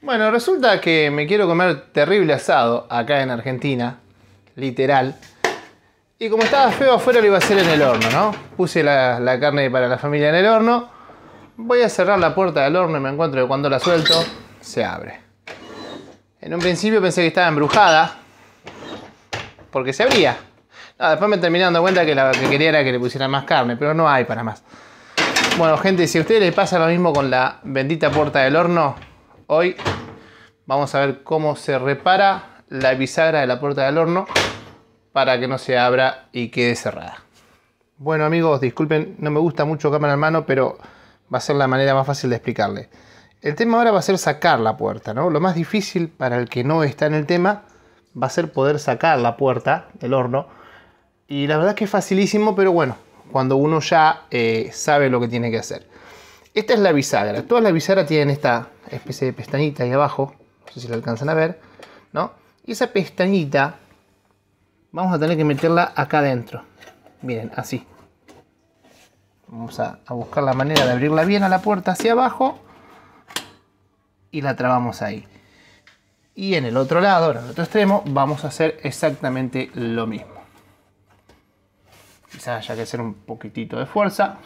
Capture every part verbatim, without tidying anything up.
Bueno, resulta que me quiero comer terrible asado acá en Argentina, literal. Y como estaba feo afuera lo iba a hacer en el horno, ¿no? Puse la, la carne para la familia en el horno. Voy a cerrar la puerta del horno y me encuentro que cuando la suelto, se abre. En un principio pensé que estaba embrujada, porque se abría. No, después me terminé dando cuenta que lo que quería era que le pusieran más carne, pero no hay para más. Bueno, gente, si a ustedes les pasa lo mismo con la bendita puerta del horno, hoy vamos a ver cómo se repara la bisagra de la puerta del horno para que no se abra y quede cerrada. Bueno, amigos, disculpen, no me gusta mucho cámara en mano, pero va a ser la manera más fácil de explicarle. El tema ahora va a ser sacar la puerta, ¿no? Lo más difícil para el que no está en el tema va a ser poder sacar la puerta del horno. Y la verdad es que es facilísimo, pero bueno, cuando uno ya eh, sabe lo que tiene que hacer. Esta es la bisagra. Todas las bisagras tienen esta especie de pestañita ahí abajo. No sé si lo alcanzan a ver, ¿no? Y esa pestañita vamos a tener que meterla acá adentro. Miren, así. Vamos a, a buscar la manera de abrirla bien a la puerta hacia abajo. Y la trabamos ahí. Y en el otro lado, en el otro extremo, vamos a hacer exactamente lo mismo. Quizás haya que hacer un poquitito de fuerza.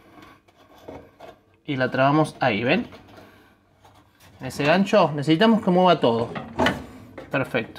Y la trabamos ahí, ¿ven? Ese gancho necesitamos que mueva todo. Perfecto.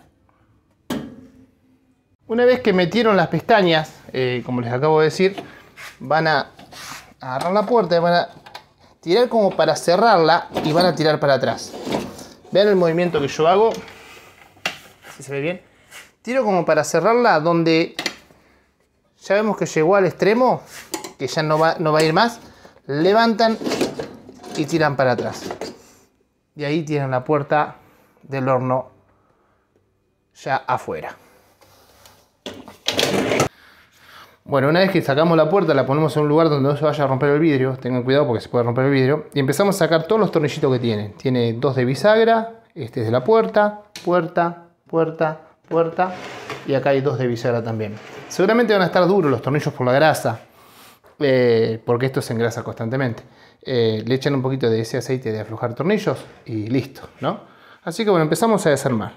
Una vez que metieron las pestañas, eh, como les acabo de decir, van a agarrar la puerta y van a tirar como para cerrarla y van a tirar para atrás. Vean el movimiento que yo hago. Si se ve bien. Tiro como para cerrarla donde ya vemos que llegó al extremo, que ya no va, no va a ir más. Levantan y tiran para atrás. Y ahí tienen la puerta del horno ya afuera. Bueno, una vez que sacamos la puerta, la ponemos en un lugar donde no se vaya a romper el vidrio. Tengan cuidado porque se puede romper el vidrio. Y empezamos a sacar todos los tornillitos que tiene. Tiene dos de bisagra. Este es de la puerta. Puerta, puerta, puerta. Y acá hay dos de bisagra también. Seguramente van a estar duros los tornillos por la grasa. Eh, porque esto se engrasa constantemente. Eh, le echan un poquito de ese aceite de aflojar tornillos. Y listo, ¿no? Así que bueno, empezamos a desarmar.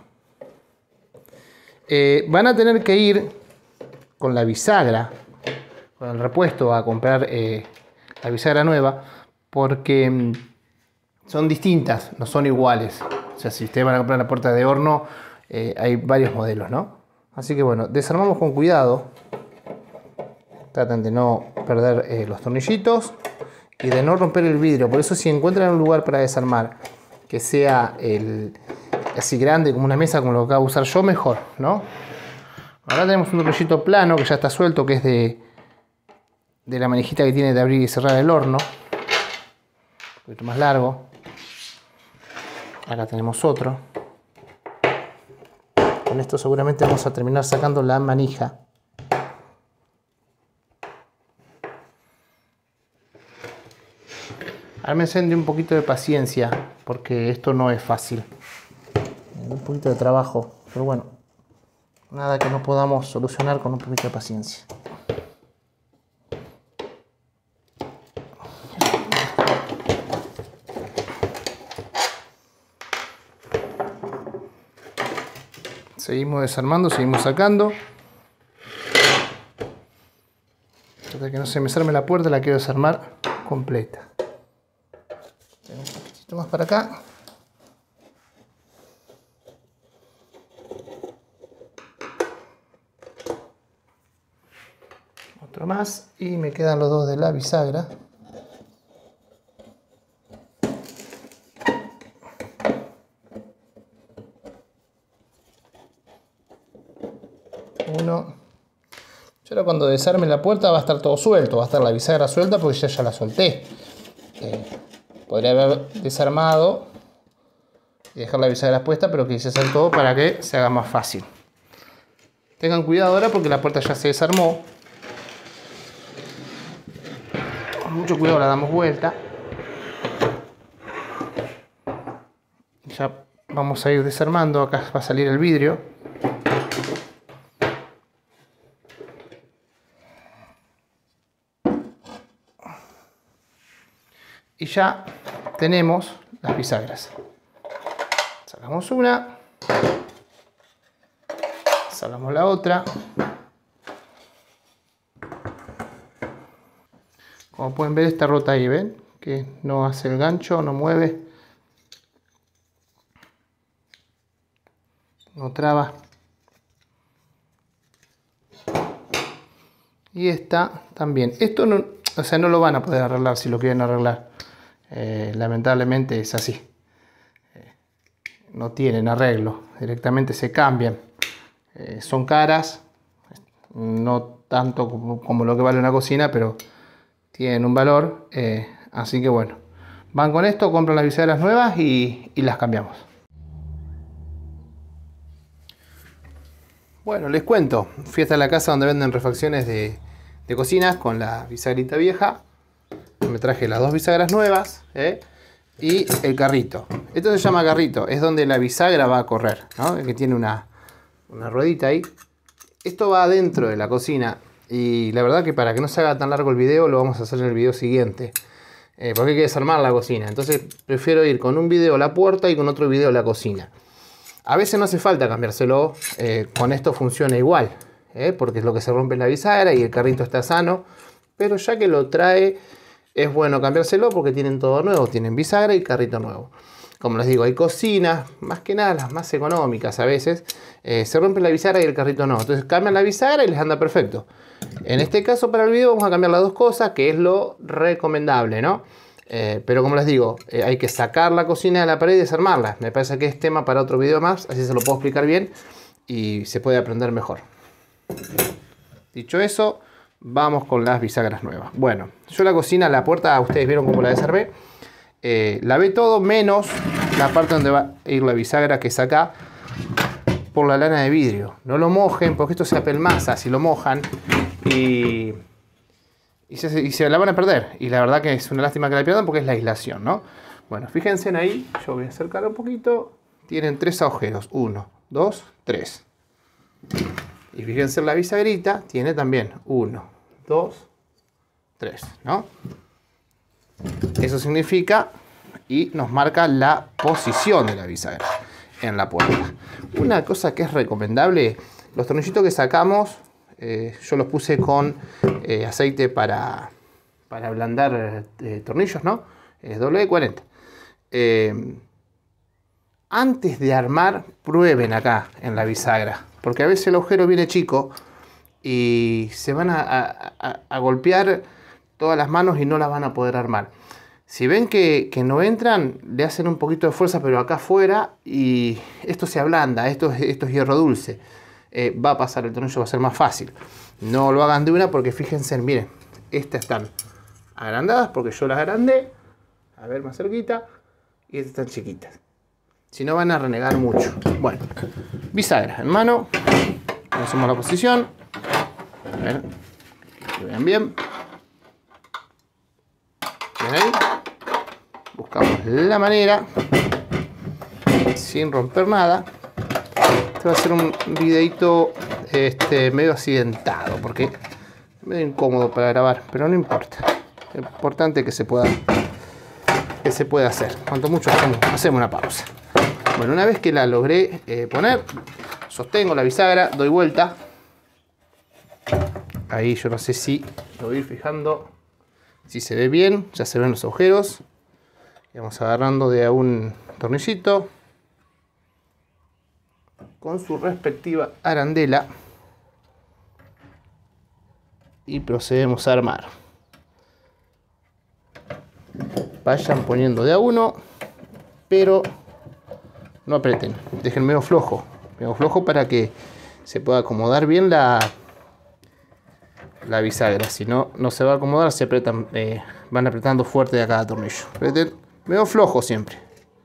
Eh, van a tener que ir con la bisagra, con el repuesto, a comprar eh, la bisagra nueva, porque mmm, son distintas, no son iguales. O sea, si ustedes van a comprar la puerta de horno, eh, hay varios modelos, ¿no? Así que bueno, desarmamos con cuidado. Traten de no perder eh, los tornillitos y de no romper el vidrio. Por eso, si encuentran un lugar para desarmar que sea el, así grande como una mesa, como lo que acabo de usar yo, mejor, ¿no? Ahora tenemos un tornillito plano que ya está suelto, que es de, de la manijita que tiene de abrir y cerrar el horno. Un poquito más largo. Acá tenemos otro. Con esto seguramente vamos a terminar sacando la manija. Ármense de un poquito de paciencia, porque esto no es fácil. Un poquito de trabajo, pero bueno. Nada que no podamos solucionar con un poquito de paciencia. Seguimos desarmando, seguimos sacando. Hasta que no se me desarme la puerta, la quiero desarmar completa. Tengo un poquitito más para acá. Otro más y me quedan los dos de la bisagra. Uno. Yo ahora cuando desarme la puerta va a estar todo suelto, va a estar la bisagra suelta porque ya, ya la solté. Eh, podría haber desarmado y dejar la bisagra puesta, pero quise hacer todo para que se haga más fácil. Tengan cuidado ahora porque la puerta ya se desarmó. Con mucho cuidado la damos vuelta. Ya vamos a ir desarmando. Acá va a salir el vidrio. Y ya tenemos las bisagras. Sacamos una. Sacamos la otra. Como pueden ver, está rota ahí, ¿ven? Que no hace el gancho, no mueve. No traba. Y esta también. Esto no, o sea, no lo van a poder arreglar si lo quieren arreglar. Eh, lamentablemente es así. Eh, no tienen arreglo. Directamente se cambian. Eh, son caras. No tanto como, como lo que vale una cocina, pero tienen un valor. Eh, así que bueno. Van con esto, compran las bisagras nuevas y, y las cambiamos. Bueno, les cuento. Fui hasta la casa donde venden refacciones de, de cocinas con la bisagrita vieja. Me traje las dos bisagras nuevas, ¿eh? Y el carrito. Esto se llama carrito. Es donde la bisagra va a correr, ¿no? Que tiene una, una ruedita ahí. Esto va adentro de la cocina. Y la verdad que para que no se haga tan largo el video, lo vamos a hacer en el video siguiente. Eh, porque hay que desarmar la cocina. Entonces prefiero ir con un video a la puerta y con otro video a la cocina. A veces no hace falta cambiárselo, eh, con esto funciona igual, eh, porque es lo que se rompe la bisagra y el carrito está sano, pero ya que lo trae es bueno cambiárselo porque tienen todo nuevo, tienen bisagra y carrito nuevo. Como les digo, hay cocinas, más que nada las más económicas a veces, eh, se rompe la bisagra y el carrito no, entonces cambian la bisagra y les anda perfecto. En este caso para el video vamos a cambiar las dos cosas, que es lo recomendable, ¿no? Eh, pero como les digo, eh, hay que sacar la cocina de la pared y desarmarla. Me parece que es tema para otro video más, así se lo puedo explicar bien y se puede aprender mejor. Dicho eso, vamos con las bisagras nuevas. Bueno, yo la cocina, la puerta, ustedes vieron cómo la desarmé. Eh, lavé todo menos la parte donde va a ir la bisagra, que es acá, por la lana de vidrio. No lo mojen porque esto se apelmaza si lo mojan y... Y se, y se la van a perder. Y la verdad que es una lástima que la pierdan porque es la aislación, ¿no? Bueno, fíjense en ahí. Yo voy a acercar un poquito. Tienen tres agujeros. Uno, dos, tres. Y fíjense en la bisagrita. Tiene también uno, dos, tres, ¿no? Eso significa y nos marca la posición de la bisagra en la puerta. Una cosa que es recomendable. Los tornillitos que sacamos... Eh, yo los puse con eh, aceite para, para ablandar eh, tornillos, ¿no? Es doble de cuarenta. Eh, antes de armar, prueben acá en la bisagra, porque a veces el agujero viene chico y se van a, a, a golpear todas las manos y no las van a poder armar. Si ven que, que no entran, le hacen un poquito de fuerza, pero acá afuera, y esto se ablanda, esto, esto es hierro dulce. Eh, va a pasar el tornillo, va a ser más fácil. No lo hagan de una porque fíjense, miren, estas están agrandadas porque yo las agrandé. A ver, más cerquita. Y estas están chiquitas. Si no, van a renegar mucho. Bueno, bisagra en mano. Hacemos la posición. A ver, que vean bien. ¿Ven ahí? Buscamos la manera, sin romper nada. Este va a ser un videito este, medio accidentado, porque es medio incómodo para grabar, pero no importa. Lo importante es que se pueda, que se pueda hacer. Cuanto mucho hacemos, hacemos una pausa. Bueno, una vez que la logré eh, poner, sostengo la bisagra, doy vuelta. Ahí yo no sé si lo voy a ir fijando, si se ve bien, ya se ven los agujeros. Y vamos agarrando de a un tornillito con su respectiva arandela y procedemos a armar. Vayan poniendo de a uno, pero no aprieten, dejen medio flojo, medio flojo para que se pueda acomodar bien la, la bisagra. Si no, no se va a acomodar, se apretan, eh, van apretando fuerte de cada tornillo. Apreten medio flojo siempre.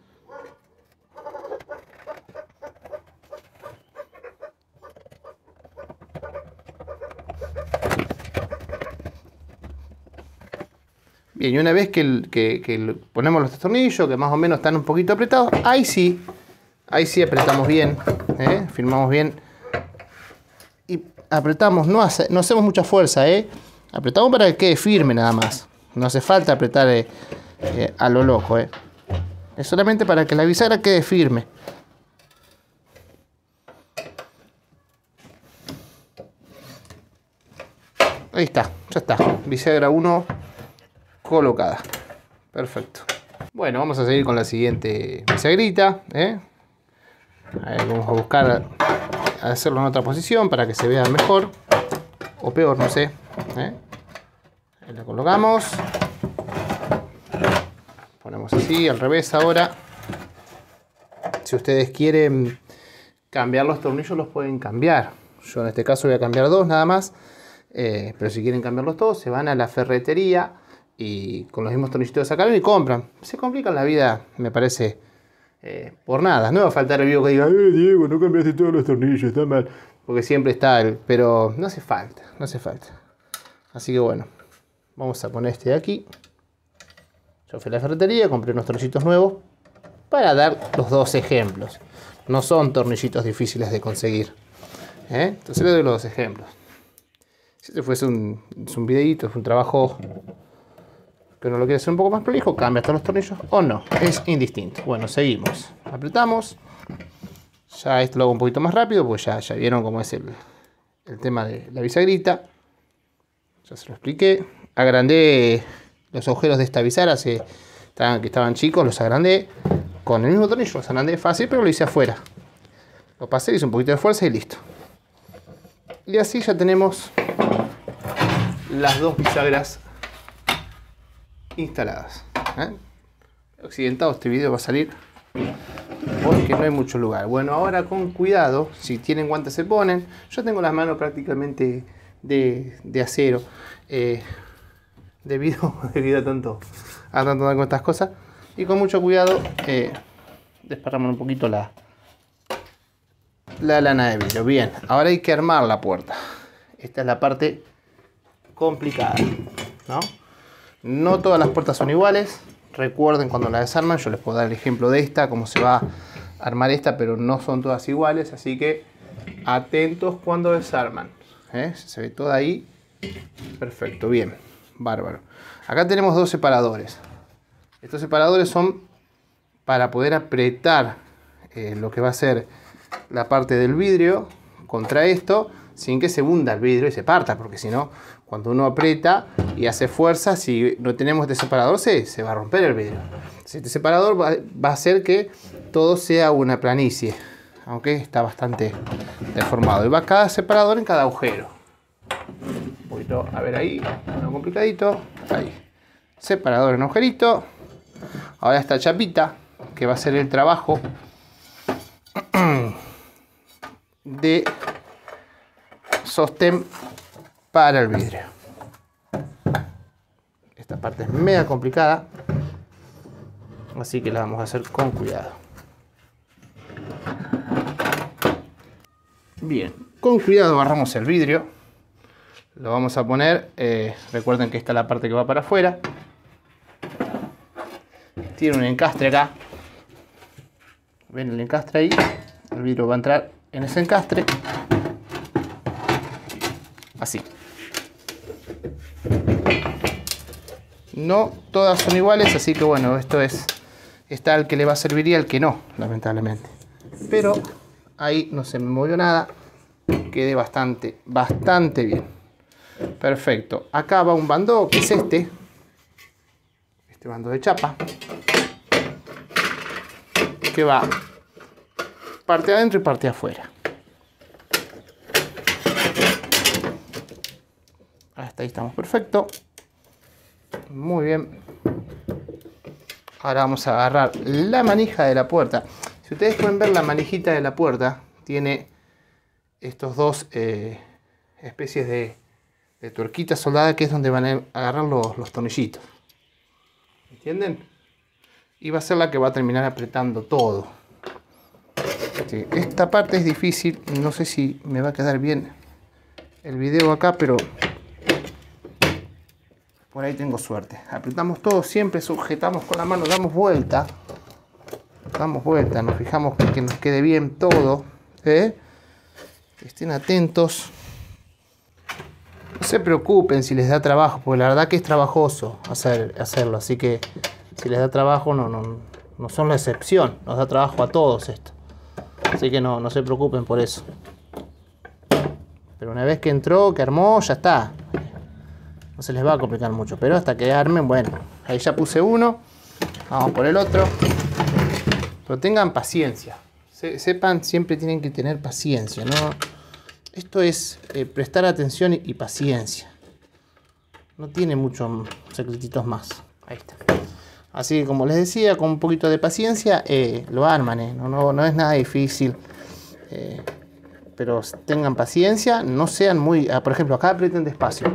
Bien, y una vez que, que, que ponemos los tornillos, que más o menos están un poquito apretados, ahí sí, ahí sí apretamos bien, ¿eh? Firmamos bien y apretamos, no, hace, no hacemos mucha fuerza, ¿eh? Apretamos para que quede firme nada más, no hace falta apretar eh, eh, a lo loco, ¿eh? Es solamente para que la bisagra quede firme, Ahí está, ya está. Bisagra uno colocada. Perfecto. Bueno, vamos a seguir con la siguiente bisagrita. ¿eh? A ver, vamos a buscar hacerlo en otra posición para que se vea mejor. O peor, no sé. ¿eh? Ahí la colocamos. Ponemos así, al revés ahora. Si ustedes quieren cambiar los tornillos, los pueden cambiar. Yo en este caso voy a cambiar dos nada más. Eh, pero si quieren cambiarlos todos, se van a la ferretería y con los mismos tornillitos sacaron y compran. Se complican la vida, me parece, eh, por nada. No va a faltar el video que diga, eh, Diego, no cambiaste todos los tornillos, está mal. Porque siempre está el... Pero no hace falta, no hace falta. Así que bueno, vamos a poner este de aquí. Yo fui a la ferretería, compré unos tornillitos nuevos para dar los dos ejemplos. No son tornillitos difíciles de conseguir. ¿eh? Entonces les doy los dos ejemplos. Si este fuese un, un videíto, es un trabajo que uno lo quiere hacer un poco más prolijo, cambia todos los tornillos o no, es indistinto. Bueno, seguimos, apretamos. Ya esto lo hago un poquito más rápido porque ya, ya vieron cómo es el, el tema de la bisagrita. Ya se lo expliqué. Agrandé los agujeros de esta bisagra que estaban, que estaban chicos, los agrandé con el mismo tornillo, los agrandé fácil, pero lo hice afuera. Lo pasé, hice un poquito de fuerza y listo. Y así ya tenemos las dos bisagras instaladas. ¿eh? Accidentado este video va a salir porque no hay mucho lugar. Bueno, ahora con cuidado, si tienen guantes se ponen. Yo tengo las manos prácticamente de, de acero. Eh, debido, debido a tanto a tanto con estas cosas. Y con mucho cuidado eh, desparramos un poquito la, la lana de vidrio. Bien, ahora hay que armar la puerta. Esta es la parte complicada, ¿no? No todas las puertas son iguales. Recuerden cuando la desarman, yo les puedo dar el ejemplo de esta, cómo se va a armar esta, pero no son todas iguales, así que atentos cuando desarman. ¿eh? Se ve todo ahí. Perfecto, bien, bárbaro. Acá tenemos dos separadores. Estos separadores son para poder apretar eh, lo que va a ser la parte del vidrio contra esto, sin que se hunda el vidrio y se parta, porque si no, cuando uno aprieta y hace fuerza, si no tenemos este separador, se, se va a romper el vidrio. Este separador va, va a hacer que todo sea una planicie, aunque está bastante deformado. Y va cada separador en cada agujero. Un poquito, a ver ahí, uno complicadito, ahí. Separador en agujerito. Ahora esta chapita, que va a ser el trabajo de sostén para el vidrio. Esta parte es mega complicada, así que la vamos a hacer con cuidado. Bien, con cuidado agarramos el vidrio, lo vamos a poner, eh, recuerden que esta es la parte que va para afuera, tiene un encastre acá, ven el encastre ahí, el vidrio va a entrar en ese encastre, así. No todas son iguales, así que bueno, esto es, está el que le va a servir y el que no, lamentablemente. Pero ahí no se me movió nada, quedé bastante, bastante bien. Perfecto, acá va un bando que es este, este bando de chapa, que va parte adentro y parte afuera. Hasta ahí estamos perfecto. Muy bien. Ahora vamos a agarrar la manija de la puerta. Si ustedes pueden ver, la manijita de la puerta tiene estos dos eh, especies de, de tuerquitas soldadas, que es donde van a agarrar los, los tornillitos. ¿Entienden? Y va a ser la que va a terminar apretando todo. Sí, esta parte es difícil. No sé si me va a quedar bien el video acá, pero por ahí tengo suerte. Apretamos todo, siempre sujetamos con la mano, damos vuelta. Damos vuelta, nos fijamos que nos quede bien todo. ¿eh? Estén atentos. No se preocupen si les da trabajo, porque la verdad que es trabajoso hacer, hacerlo. Así que si les da trabajo, no, no, no son la excepción. Nos da trabajo a todos esto. Así que no, no se preocupen por eso. Pero una vez que entró, que armó, ya está. no se les va a complicar mucho. Pero hasta que armen, bueno, ahí ya puse uno. Vamos por el otro. Pero tengan paciencia. Se, sepan, siempre tienen que tener paciencia, ¿no? Esto es eh, prestar atención y, y paciencia. No tiene muchos secretitos más. Ahí está. Así que como les decía, con un poquito de paciencia eh, lo arman. Eh. No, no, no es nada difícil. Eh, pero tengan paciencia. No sean muy... Ah, por ejemplo, acá aprieten despacio.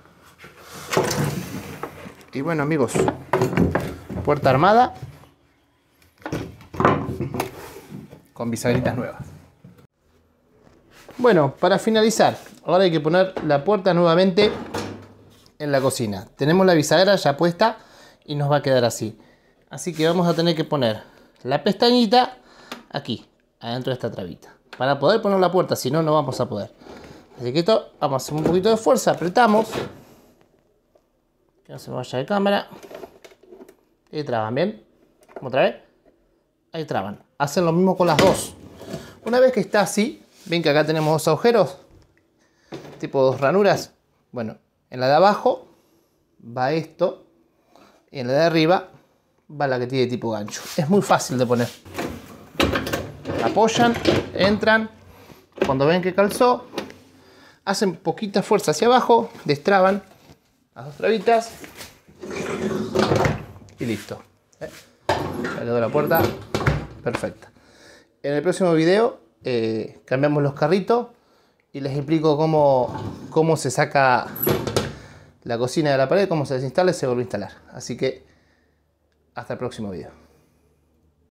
Y bueno, amigos. Puerta armada. Con bisagritas nuevas. Bueno, para finalizar. Ahora hay que poner la puerta nuevamente en la cocina. Tenemos la bisagra ya puesta. Y nos va a quedar así. Así que vamos a tener que poner la pestañita aquí, adentro de esta trabita, para poder poner la puerta, si no, no vamos a poder. Así que esto, vamos a hacer un poquito de fuerza, apretamos, que no se me vaya de cámara, y traban, ¿bien? Otra vez, ahí traban. Hacen lo mismo con las dos. Una vez que está así, ven que acá tenemos dos agujeros, tipo dos ranuras. Bueno, en la de abajo va esto. Y en la de arriba va la que tiene tipo gancho. Es muy fácil de poner. Apoyan, entran. Cuando ven que calzó, hacen poquita fuerza hacia abajo, destraban las dos trabitas y listo. ¿Eh? Ya quedó la puerta perfecta. En el próximo video eh, cambiamos los carritos y les explico cómo, cómo se saca la cocina de la pared, cómo se desinstala y se vuelve a instalar. Así que hasta el próximo video.